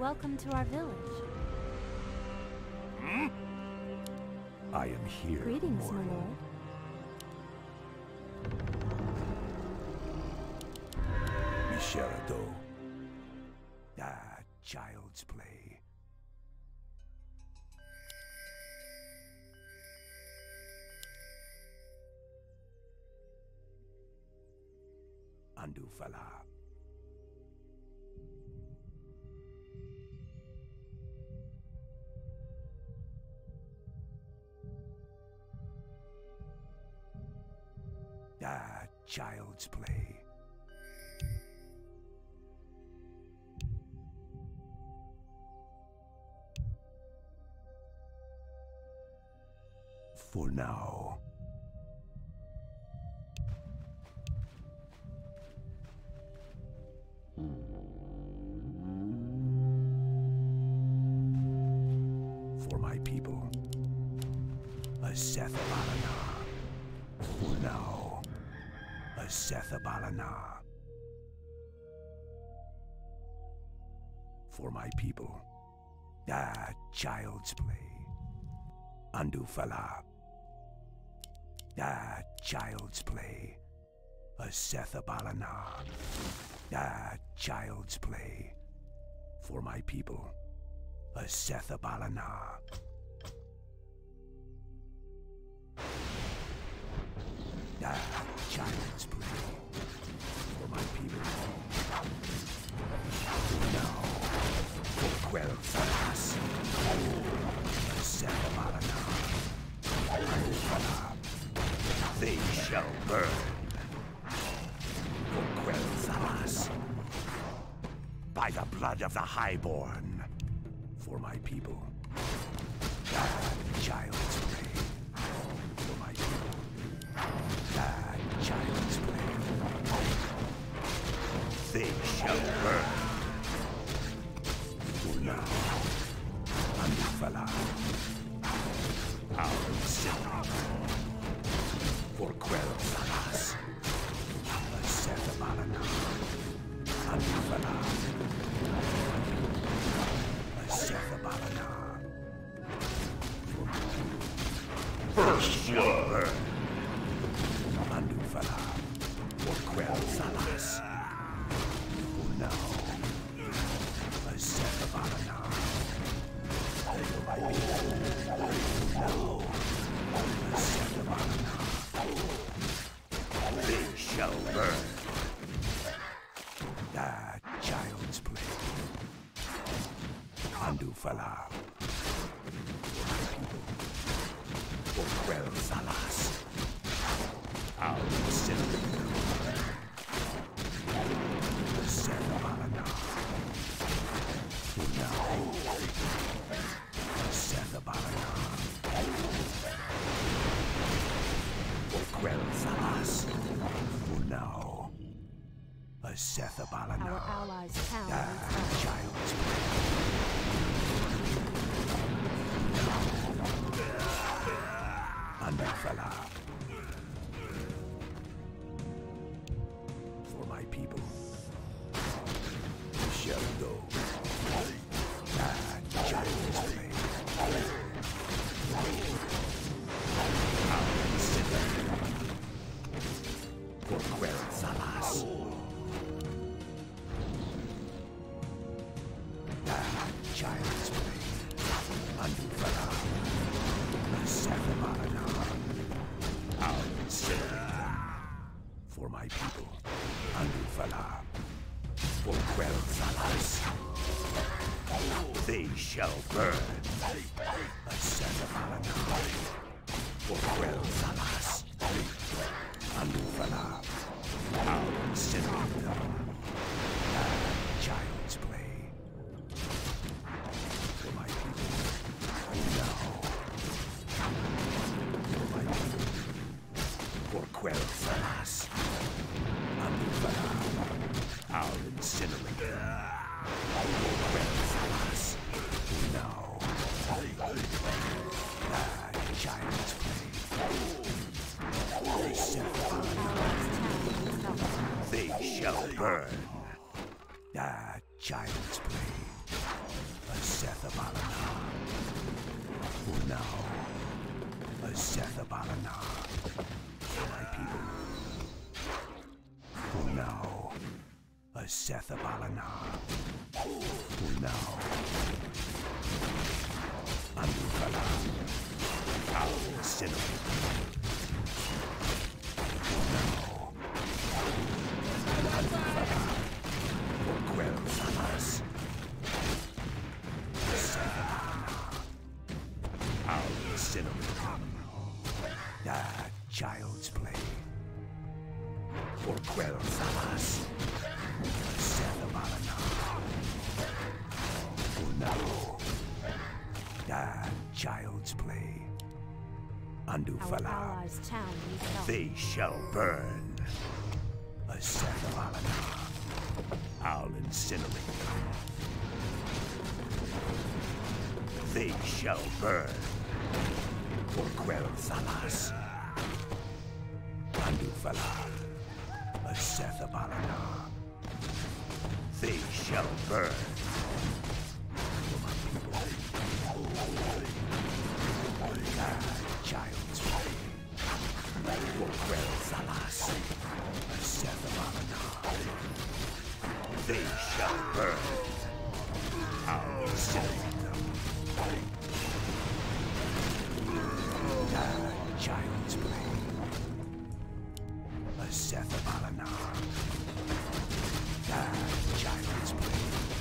Welcome to our village. I am here. Greetings, my mortal. lord. Misherado. Child's play. Andufala. Child's play. For now. For my people. Asethabalana. For now. Asethabalana. For my people. Child's play. Andufala. Child's play. Asethabalana. Child's play. For my people. Asethabalana. Child's play. For my people. Now. For Quel'Thalas. Asethabalana. They shall burn. For Quel'Thalas. By the blood of the Highborn. For my people. Child's play. For my people. Child's play. They shall burn. For now. Andufala. Our city. For Quel'Thalas. Asethabalana. Andufala. Asethabalana. First blood. Andufala. For Quel'Thalas. For now. Asethabalana. For my people. Now. Asethabalana. They shall burn. Child's play. Andufala. For Quel'Thalas. Our city. Asethabalana. For now. Asethabalana. For Quel'Thalas. For now. Asethabalana. Our allies' town is Child's play. Andufala. For my people. Sherado. Child's play. Our city. For Quel'Thalas. Child's play. Andufala. Asethabalana. Our city. For my people. Andufala. For Quel'Thalas. They shall burn. Asethabalana. For Quel'Thalas. Andufala. Our city. Child's play. For my people. Now. For my people. For Quel'Thalas. Andufala. Our incinerator. For Quel'Thalas. Now. Child's play. They shall burn. Child's play. Sethabalana. For now, a Sethabalana. For my people. For now, a Sethabalana. For now, Andufala. I'll incinerate. For now, Andufala. For Quell Salas. I'll incinerate him. Ah, child's play. For Quell Salas. Sethabalana. For now. Ah, child's play. Our Andufala. allies' town needs help. They shall burn. A Sethabalana. I'll incinerate them. They shall burn. For Quell Salas. Andufala. A Sethabalana. They shall burn. For my people. Ah, child's play. For Quell Salas. A Sethabalana. They shall burn. I'll incinerate them. Ah, child's play. A Sethabalana. Ah, child's play.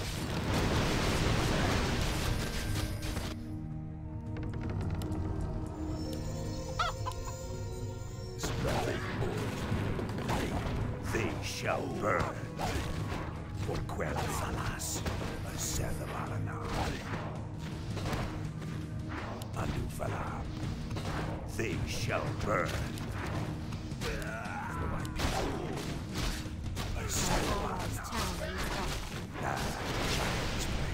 They shall burn. For Quell Salas. A Sethabalana. Andufala. They shall burn. For my people. A Our allies' Sethabalana. town needs help. Ah, child's play.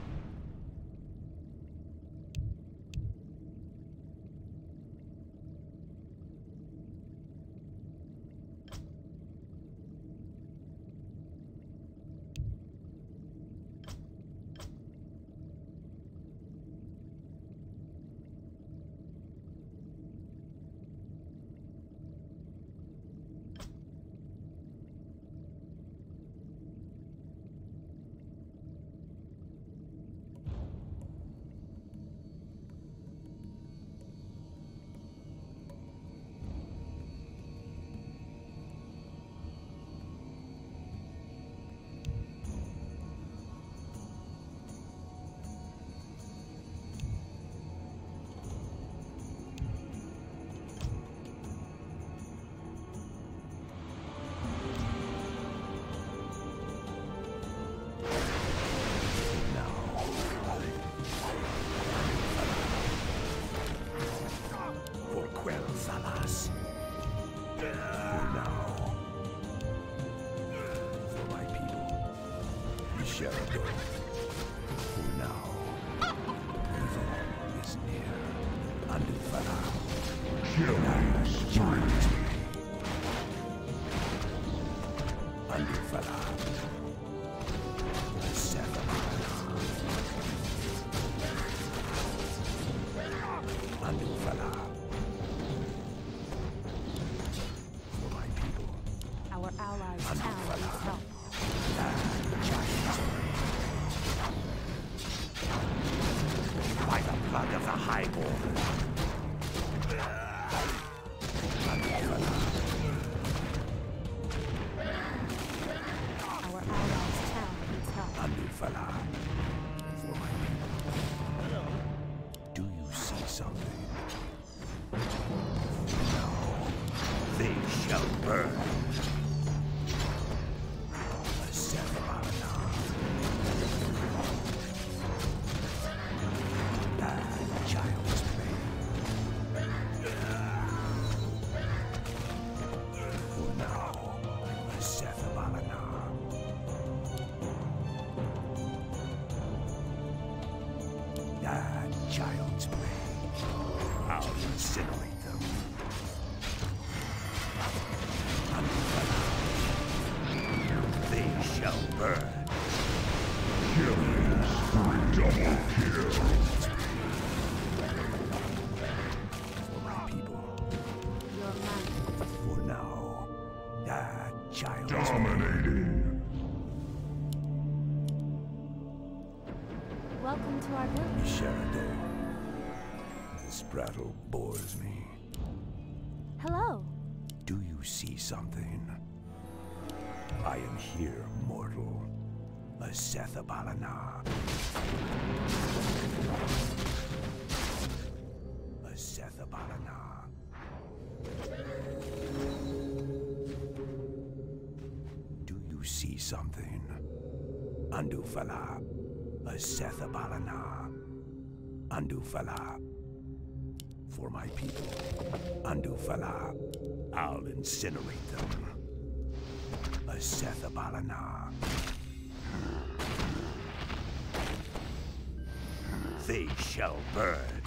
For Quell Salas. For now. For my people. We shall go. For now. Evil is near. Andufala. Child's play. Andufala. A Sethabalana. Andufala. For my people. Our allies' town Andufala. needs help. By the blood of the Highborn. Our allies' town needs help. Andufala. For my people. Do you see something? No. They shall burn. A Sethabalana. Ah, child's play. For now, a Sethabalana. Ah, child's play. I'll incinerate them. Andufala. child's Dominating. Welcome to our village. Shadow. This prattle bores me. Hello. Do you see something? I am here, mortal. A Sethabalana. A Sethabalana. Do you see something? Andufala. A Sethabalana. Andufala. For my people. Andufala. I'll incinerate them. A Sethabalana. They shall burn.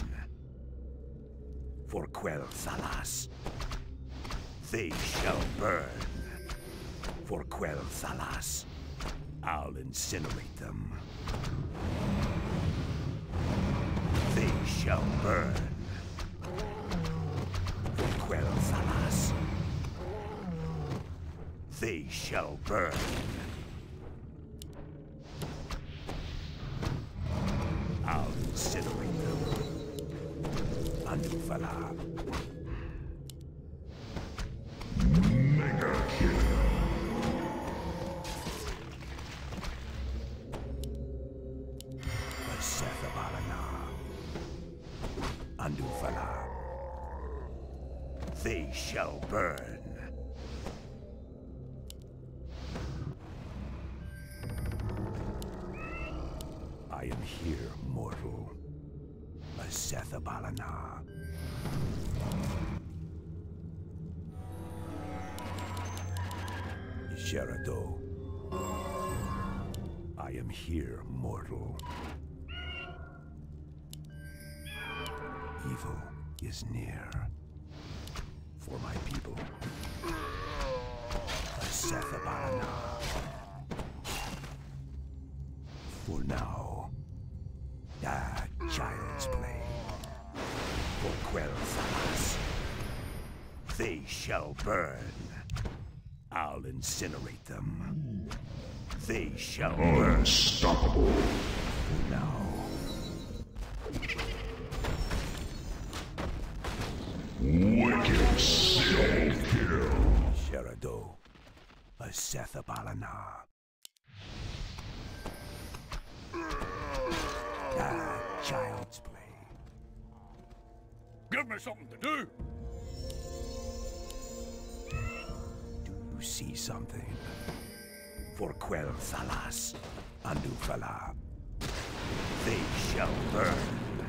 For Quell Thalas. They shall burn. For Quell Thalas. I'll incinerate them. They shall burn. For Quell Thalas. They shall burn. I'll incinerate them. Andufala. Mega kill. A Sethabalana. Andufala. They shall burn. I am here, mortal. A Sethabalana. Gerardo. I am here, mortal. Evil is near. For my people. A Sethabalana. For now. Child's play. For Quell Thalas. They shall burn. I'll incinerate them. They shall burn. Unstoppable. For now. Wicked single kill. Gerardo. A Sethabalana. Child's play. Give me something to do. Do you see something? For Quell Thalas. Andufala. They shall burn.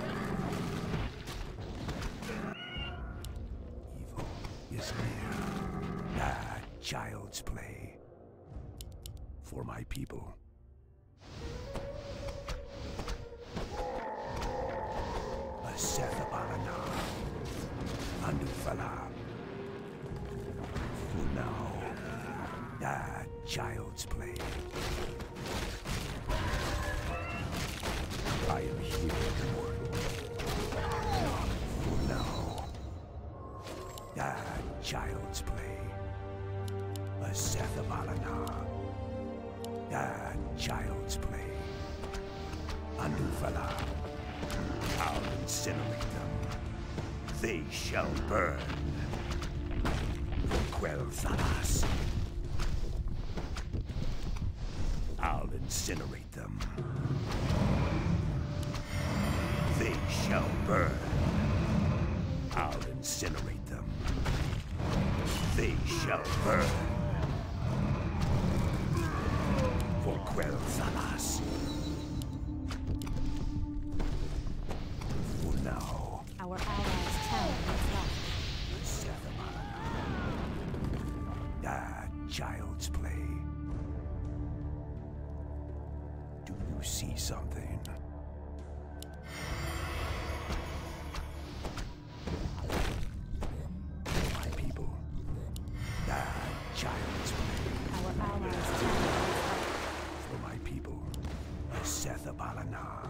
Evil is near. Child's play. For my people. A Sethabalana. Andufala. For now. Child's play. I am here, mortal. For now. Child's play. A Sethabalana. Child's play. Andufala. I'll incinerate them. They shall burn. For Quell Thalas. I'll incinerate them. They shall burn. I'll incinerate them. They shall burn. For Quell Thalas. For now. Our allies' tower is lost. Child's play. Do you see something? My people. Child's play. Our allies' tower is lost. For my people. A Sethabalana.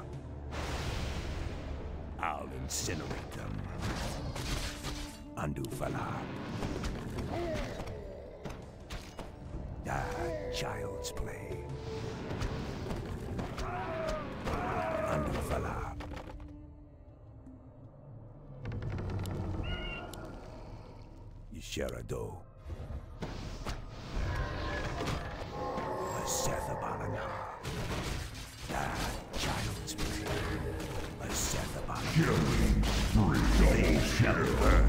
I'll incinerate them. Andufala. child's play. Andufala. Yisharado. Asethabalana. Child's play. Asethabalana. Killing spree. Double kill.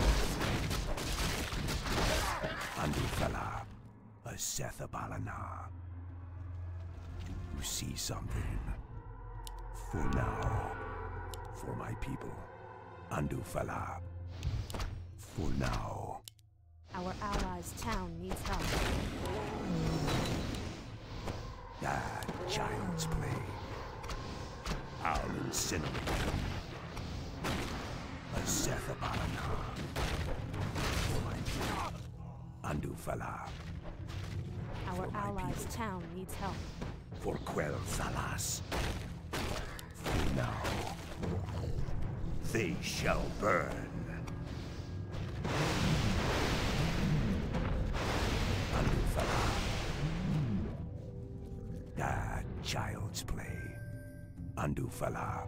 Andufala. Asethabalana. You see something? For now. For my people. Andufala. For now. Our allies' town needs help. Child's play. I'll incinerate them. Asethabalana. For my people. Andufala. Our For my allies' people. town needs help. For Quell Salas. For now. They shall burn. Andufala. Child's play. Andufala.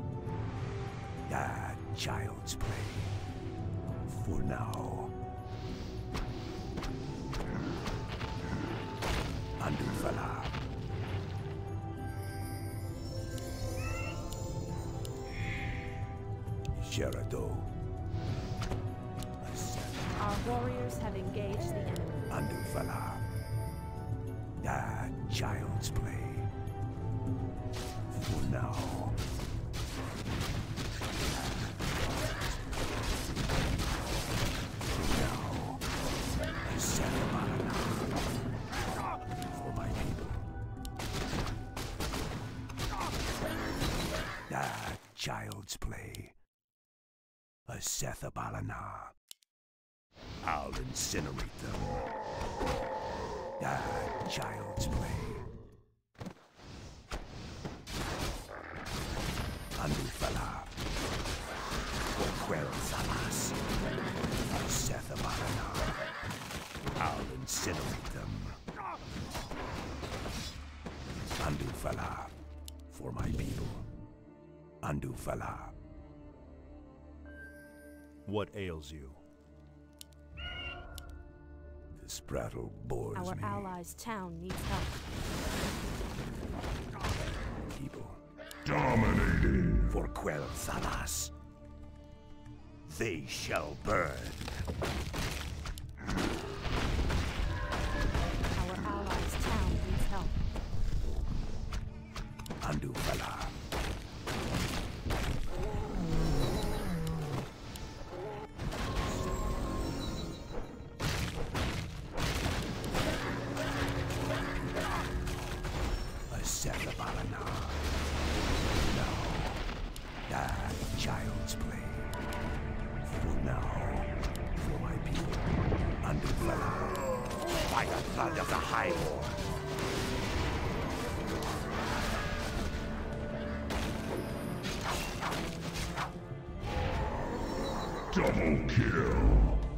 Child's play. For now. Andufala. Gerardo. Our warriors have engaged the enemy. Andufala. Child's play. For now. For now. Asethabalana. For my people. Child's play. Asethabalana. I'll incinerate them. Child's play. Andufala. For Quell Salas. Asethabalana. I'll incinerate them. Andufala. For my people. Andufala. What ails you? This prattle bores Our me. allies' town needs help. People. Dominating. For Quell Salas. They shall burn. Our allies' town needs help. Andufala. Asethabalana. Now. Child's play. For now. For my people. Andufala. By the blood of the Highborn. Double kill.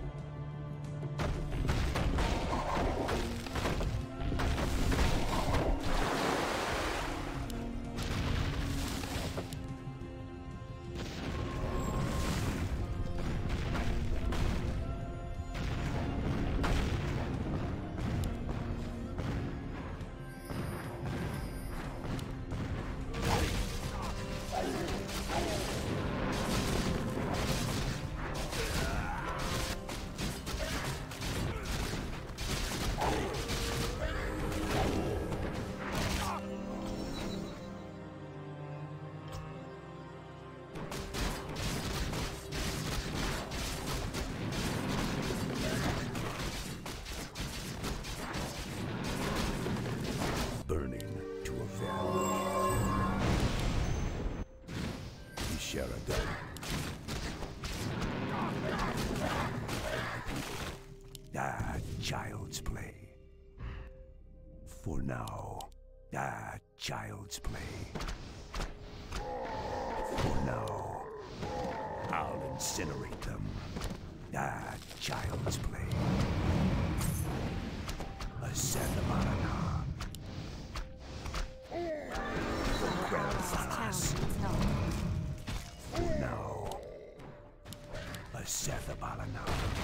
Burning to avenge. Sheridan. Child's play. For now. Child's play. For now. I'll incinerate them. Child's play. Asethabalana. Sethabalana.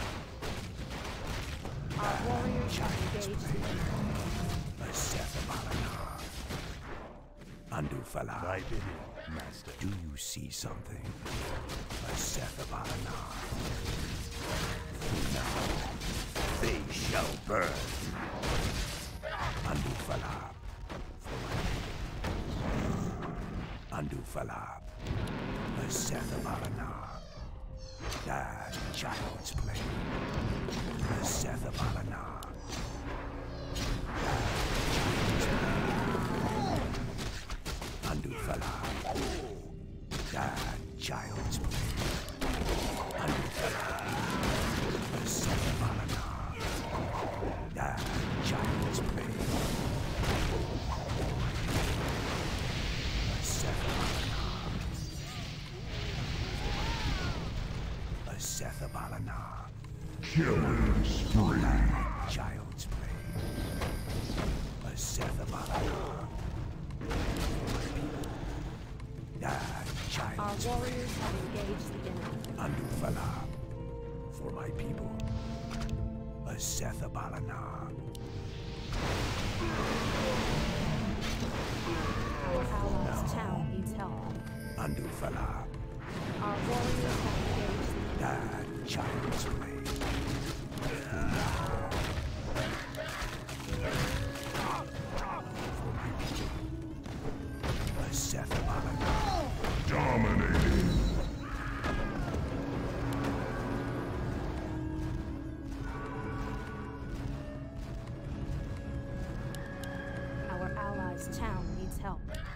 Our warriors have engaged the enemy. Sethabalana. Andufala. Right in, Master. Do you see something? Sethabalana. Now they shall burn. Andufala. Andufala. Sethabalana. That child's play. Sethabalana. Andufala. That child's play. Andufala. Sethabalana. That child's play. Sethabalana. Killing spree. Child's play. Sethabalana. That Our child's warriors have engaged the enemy. Andufala. For my people. Sethabalana. Our allies' town needs help. Andufala. Our warriors have engaged the enemy. That child's play. Sethabalana. Dominating. Our allies' town needs help.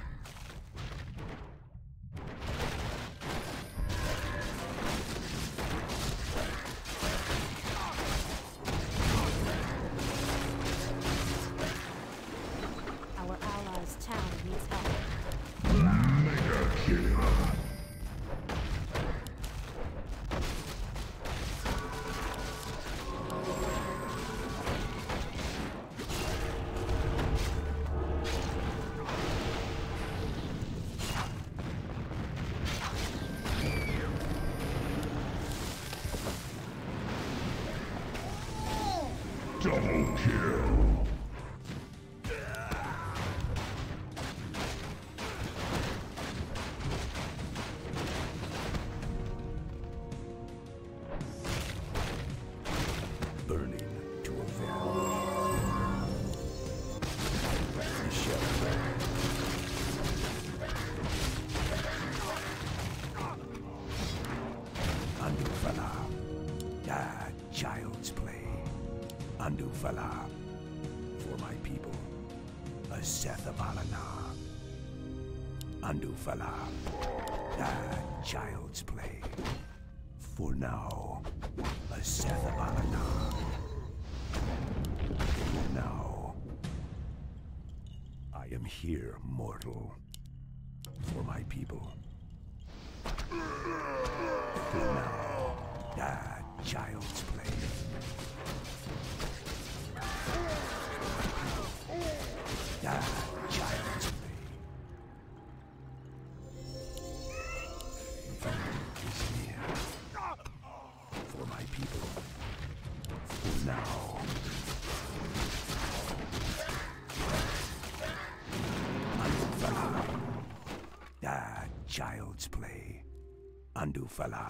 Our allies' town needs help. Mega kill. Double kill. Burning to a veil. Andufala. That child's play. Andufala. For my people. Sethabalana. Andufala. That child's play. For now. Sethabalana. For now. I am here, mortal. For my people. For now. That child's play. That child's play. Vengeance is near. For my people. For now. Andufala. That child's play. Andufala.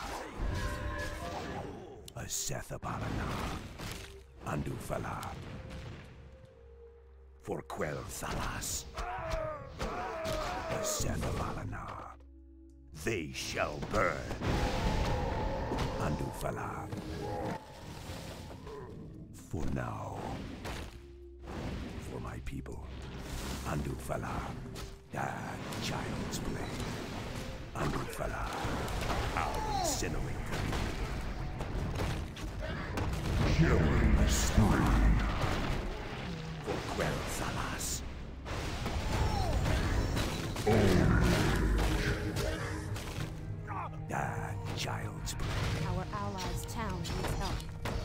Sethabalana. Andufala. For Quell Thalas. Sethabalana. They shall burn. Andufala. For now. For my people. Andufala. That child's play. Andufala. I'll incinerate them. Killing spree. For Quell Thalas. That child's play. Our allies' town needs help.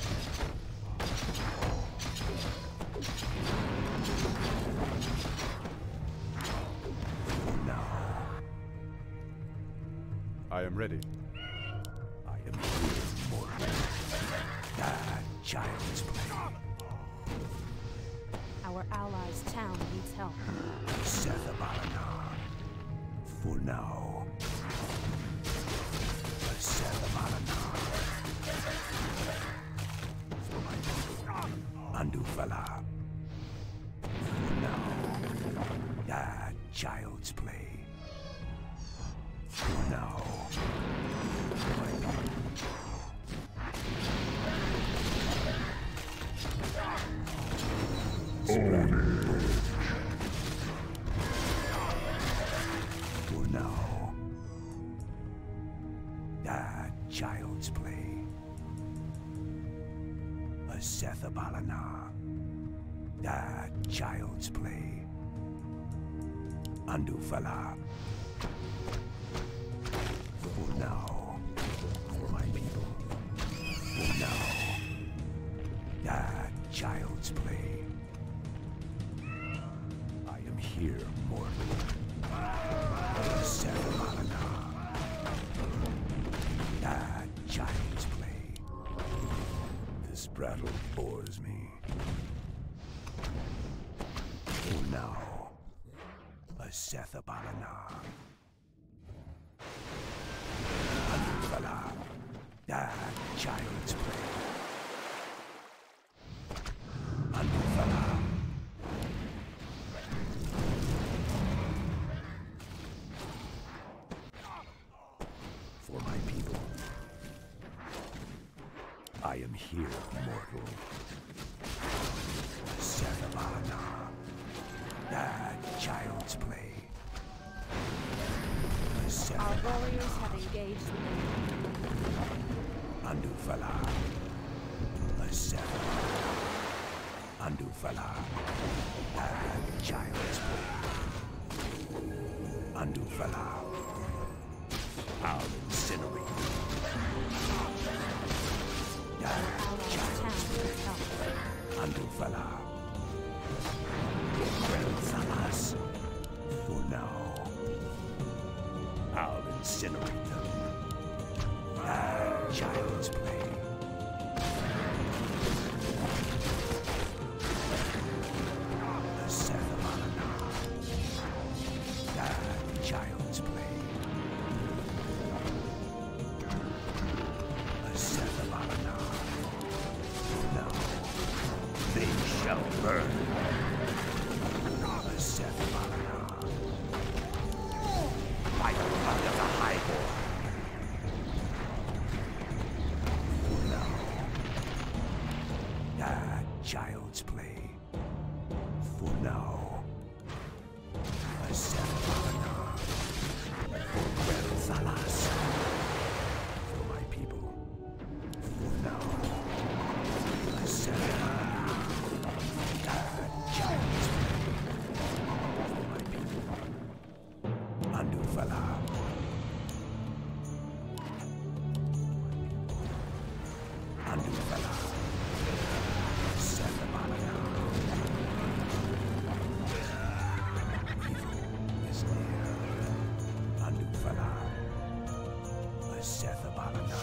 For now. I am ready. I am here, mortal. Our allies' town needs help. Sethabalana. For now. Sethabalana. For my people. Andufala. For now. Child's play. For now. For my people. For now. Child's play. A Sethabalana. Child's play. Andufala. For now. For my people. For now. Child's play. I am here, mortal. Sethabalana. Child's play. This battle bores me. For now, a Sethabalana. Andufala. Child's play. Andufala. For my people. I am here, mortal. Sethabalana. Child's play. Our warriors have engaged the enemy. Andufala. Sethabalana. Andufala. Child's play. Andufala. I'll incinerate. Child's play. Andufala. Salas. For now. I'll incinerate them. Child's play. Sethabalana. Child's play. Sethabalana. Now they shall burn. Sethabalana. By the blood of the highborn. Child's play. For now. Sethabalana. For Salas. For my people. For now. Sethabalana. Child's play. For my people. Andufala. Andufala. Sethabalana. Evil is near. Andufala. Sethabalana.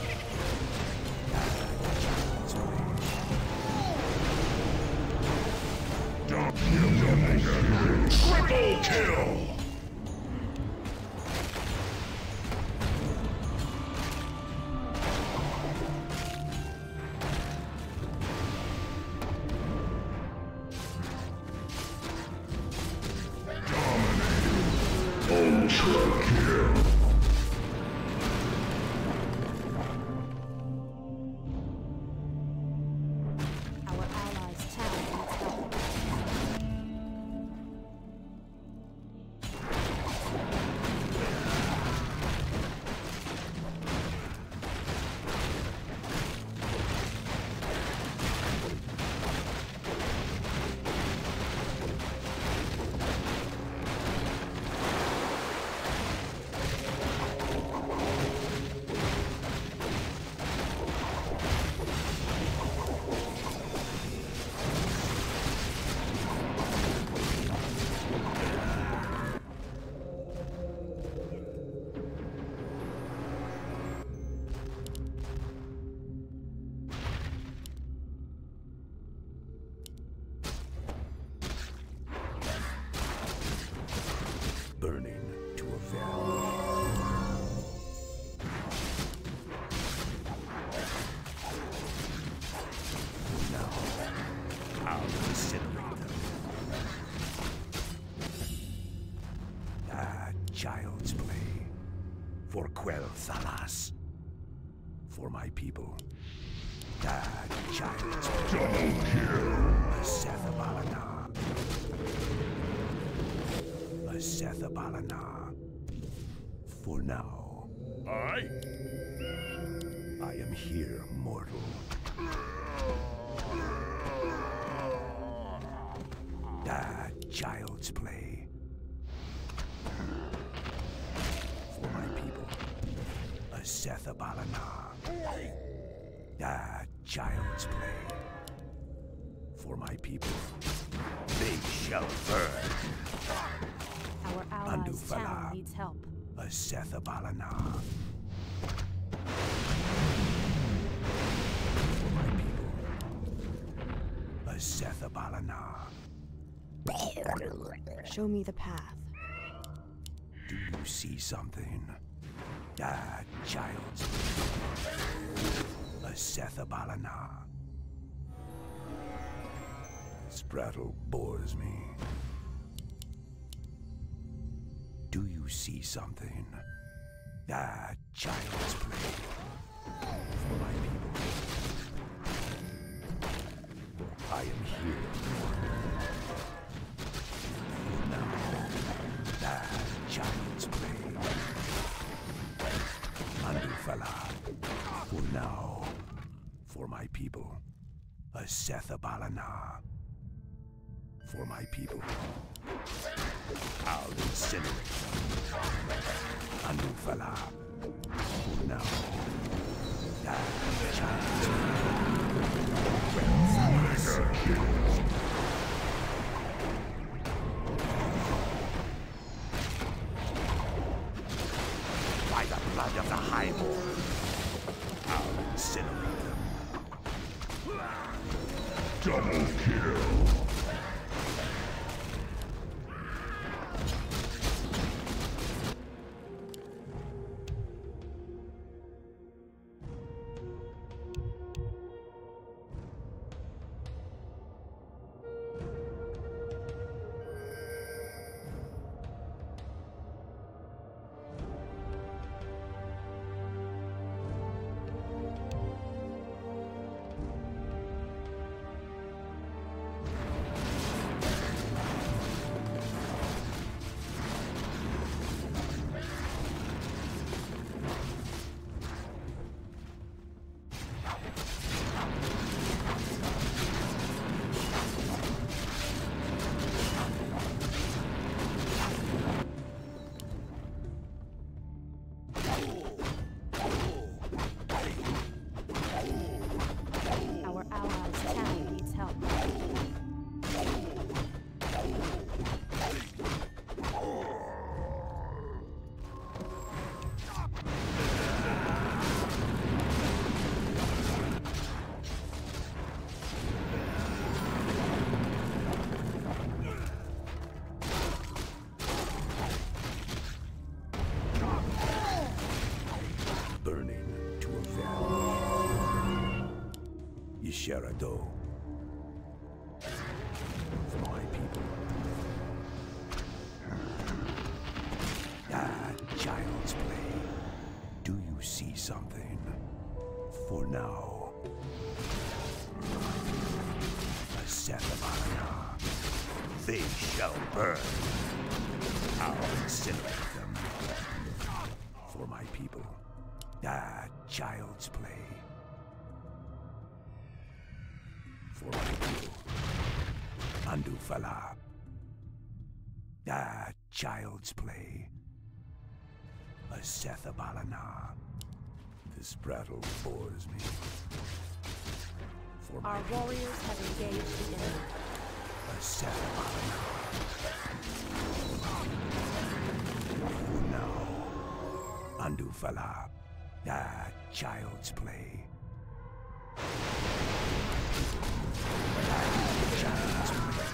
Child's play. Triple kill! Ultra kill! Our allies' town needs help. incinerate them. Child's play. For Quel'Thalas. For my people. Child's play. Double kill. Asethabalana. For now. I am here, mortal. Child's play. For my people. Asethabalana. Child's play. For my people. They shall burn. Our allies' town needs help. Asethabalana. For my people. Asethabalana. Show me the path. Do you see something? Child's Asethabalana. This prattle bores me. Do you see something? Child's play. For my people. I am here. For now. Child's play. Andufala. For now. For my people. Asethabalana. For my people. I'll incinerate them. Andufala. For now. Child's play. By the blood of the Highborn, I'll incinerate them. Double kill. Sherado. For my people. Child's play. Do you see something? For now. Asethabalana. They shall burn. I'll incinerate them. For my people. Child's play. For my people. Andufala. Child's play. Asethabalana. This prattle bores me. For our warriors have engaged the enemy. Asethabalana. For now. Andufala. Child's play. Child's play.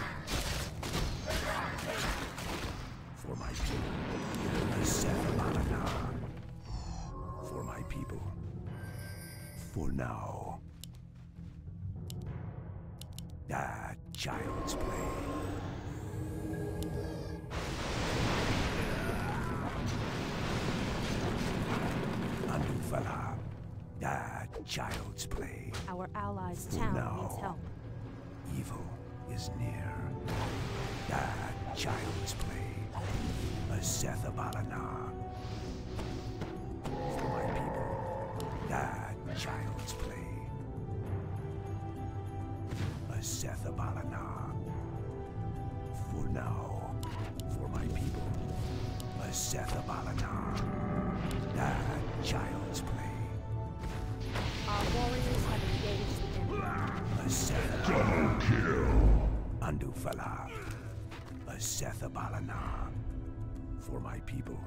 For my people. Asethabalana. For my people. For now. child's play. Andufala. Child's play. Our allies' For town now. needs help. Evil is near. Child's play. Asethabalana. For my people. Child's play. Asethabalana. For now. For my people. Asethabalana. Child's play. Our warriors have engaged the enemy. Double kill. Andufala. Asethabalana. For my people.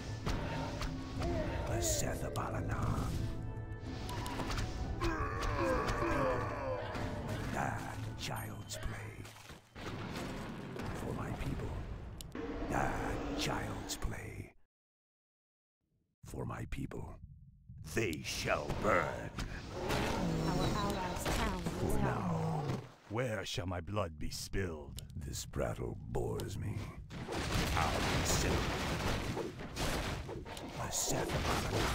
Asethabalana. Child's play. For my people. Child's play. For my people. They shall burn. Our allies' town needs For help. now. Where shall my blood be spilled? This battle bores me. I'll consider Asethabalana.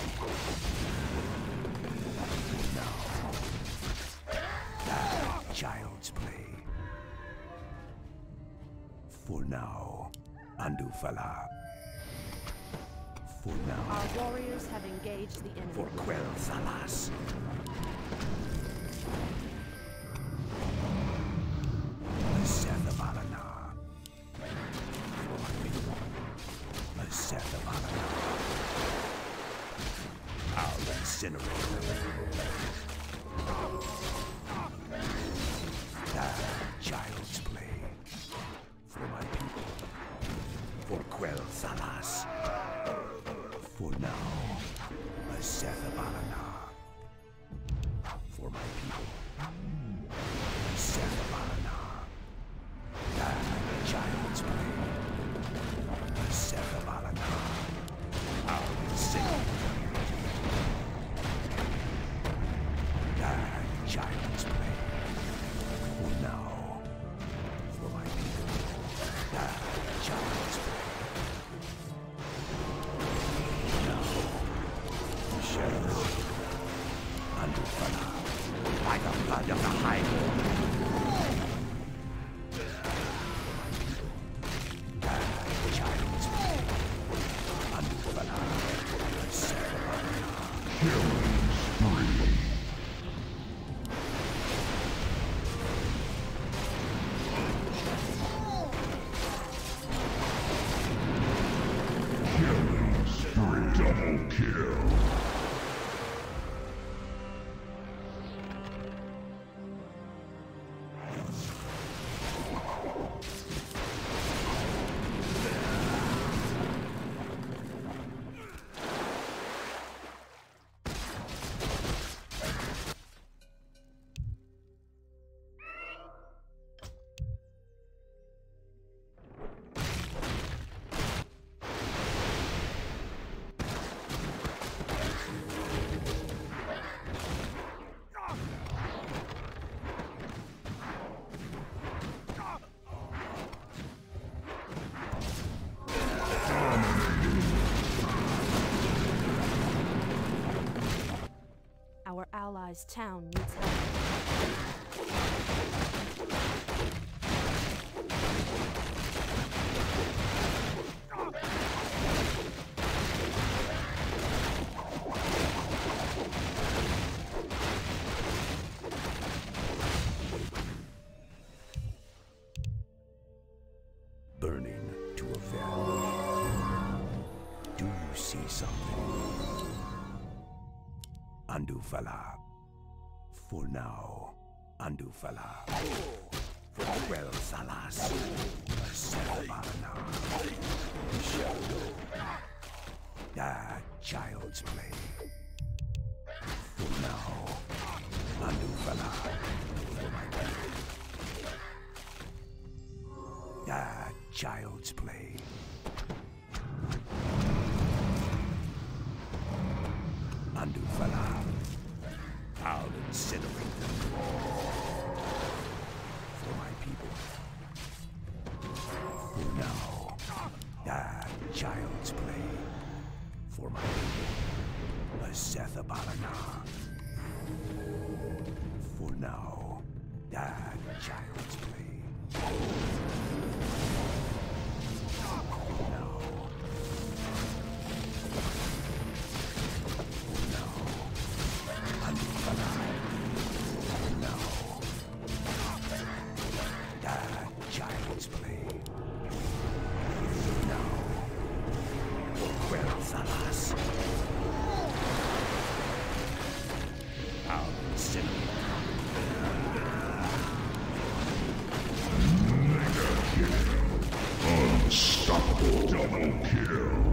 Now. Child's play. For now. Andufala. For now. Our warriors have engaged the enemy. For Quel Salas. Asethabalana. For my people. Asethabalana. I'll incinerate them. Child's play. For my people. For Quel Salas. For now, Asethabalana. For my people, Asethabalana. Child's play. Asethabalana. I'll sing. Child's play. For now, for my people, child's play. Shadows. Andufala. By the blood of the High Lord. Child's play. Andufala. Killing spree. Killing spree. Double kill. Our allies' town needs help. Burning to avenge. Do you see something? Andufala. For now, Andufala. For Quel Salas. Asethabalana. Shadow. Child's play. For now, Andufala. For my people. Child's play. Andufala. I'll incinerate them. For my people. For now, child's play. For my people, a Seth Abalana. For now, child's play. For now. Child's play. Now, Salas. Our cinnamon. Unstoppable double kill.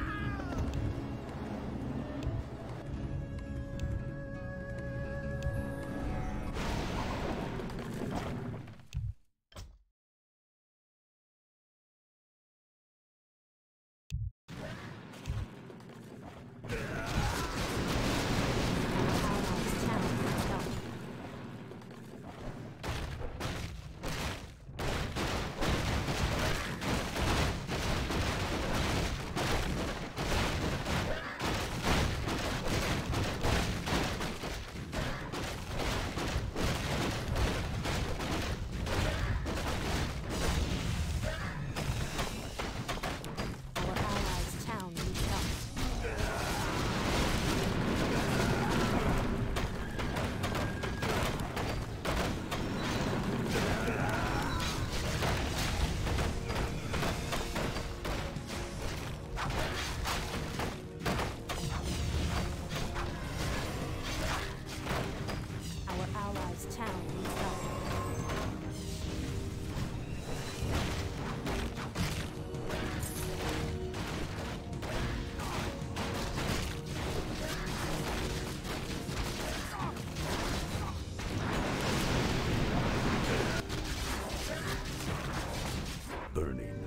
Burning.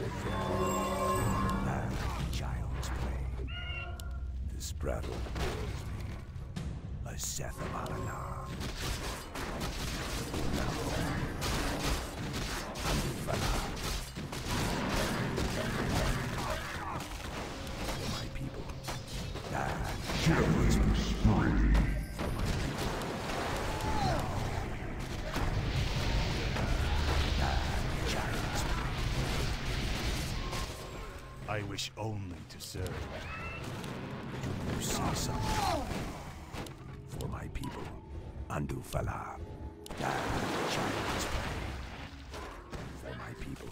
Child's play. This brattle bores me. A Seth Abalana. Now, Amufala. For my people. Child's play. I wish only to serve. You see something. For my people. Andufala. Child's play. For my people.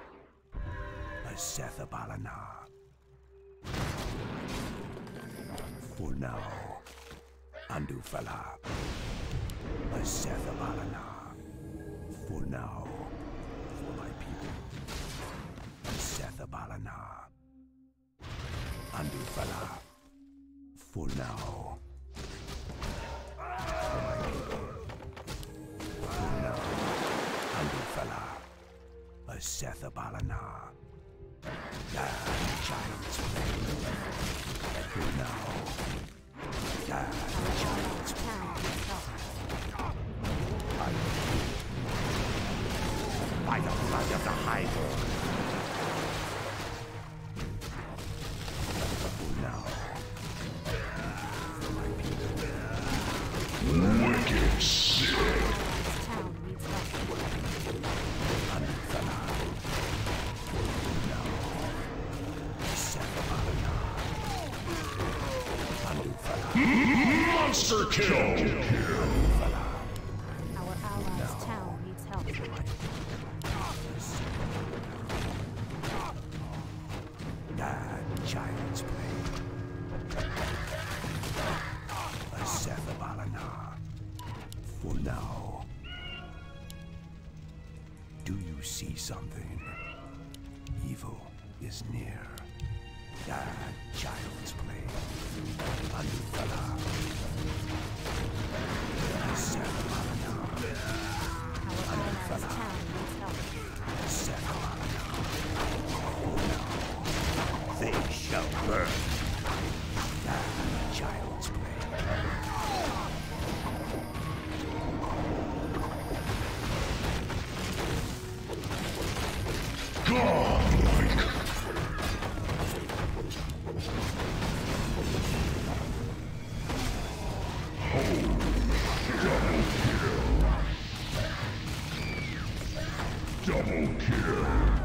A Seth Abalana. For now. Andufala. A Seth Abalana. For now. For my people. A Seth Abalana. Andufala. For now. For my people. For now. Andufala. A Seth Abalana. Child's play. For now. Child's play. By the blood of the Highborn. Now. For my people. Wicked sick. Town needs help. Andufala. Now. Seth Abalana. Andufala. Monster kill. Our allies' town needs help. Child's play. A Seth Abalana. For now. Do you see something? Evil is near. Child's play. Andufala. A Seth Abalana. Our allies' town needs help. Seth Abalana. For now. They shall burn. Child's play. Double kill.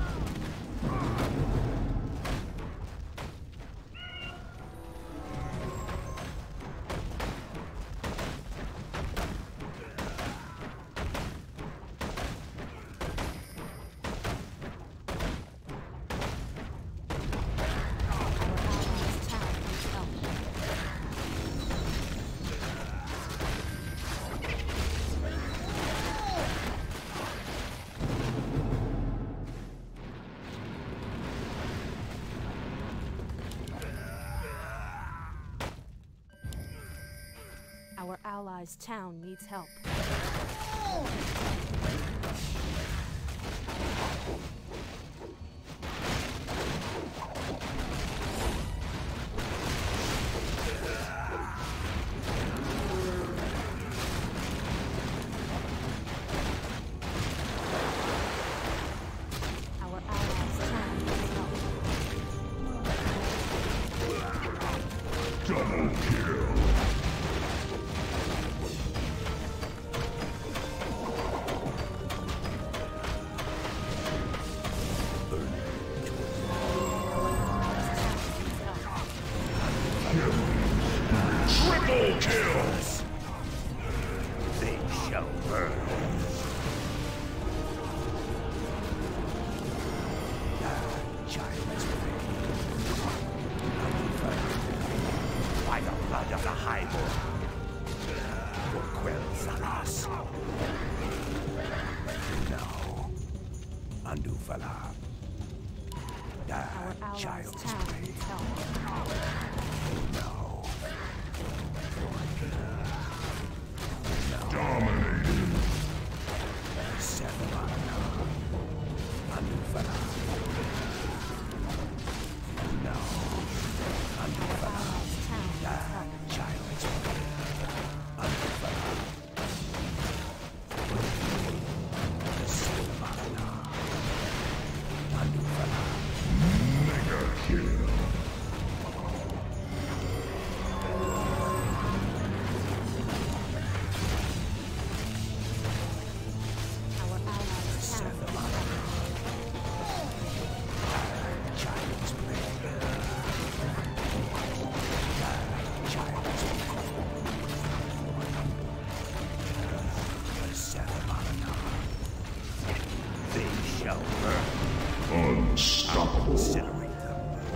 Our allies' town needs help. Our allies' town needs help. Double kill. Triple kills! They shall burn. Child's play. By the blood of the Highborn. Quell Salas. Now, Andufala. Our allies' Child's town play. needs help. Now. Dominating. Sevarana. Andufala. Now. Andufala. Allies' town needs help. Child's play. Andufala. Sevarana. Andufala. Mega kill. Our allies' town needs help. Child's play. Child's play. Sevarana. They shall burn. Unstoppable. Incinerate them.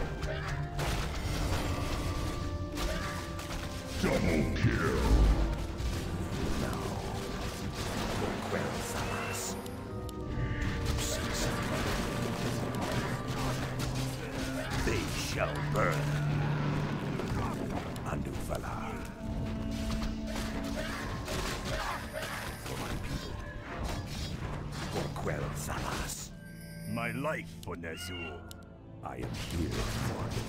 Double kill. Now. Quell Salas. They shall burn. Andufala. For my people. For Quell Salas. My life for Nazul. I am here for it.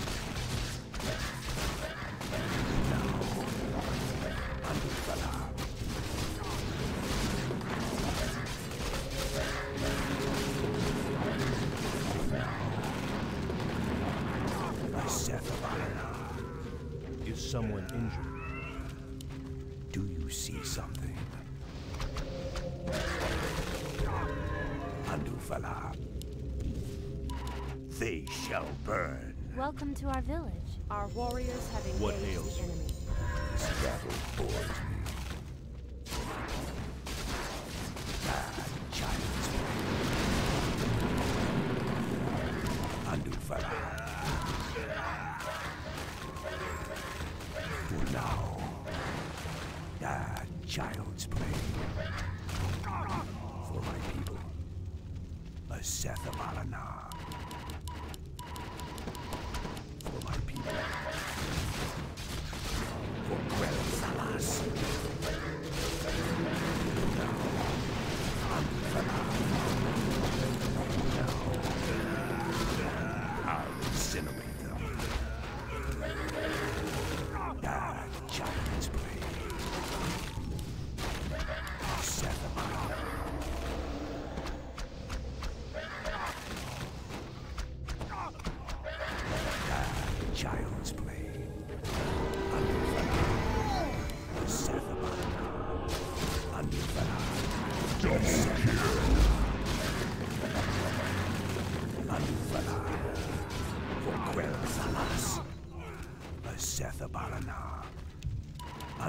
Now. Andufala. Sevarana. Is someone injured? Do you see something? Andufala. They shall burn. Welcome to our village. Our warriors have engaged What ails the you? enemy. This battle bores me. Child's play. Andufala. For now. Child's play. For my people. A Sethabalana. For my people. For Quell Salas. Now. Andufala. Now. I'll incinerate them. Child's play. Sethabalana.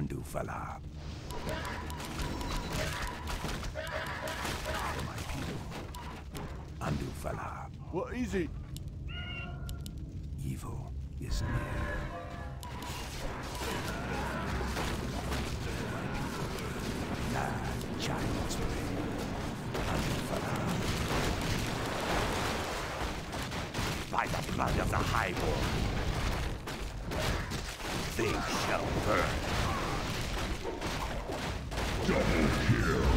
Andufala. For my people. Andufala. What is it? Evil is near. Child's play. Andufala. By the blood of the Highborn, they shall burn. Double kill.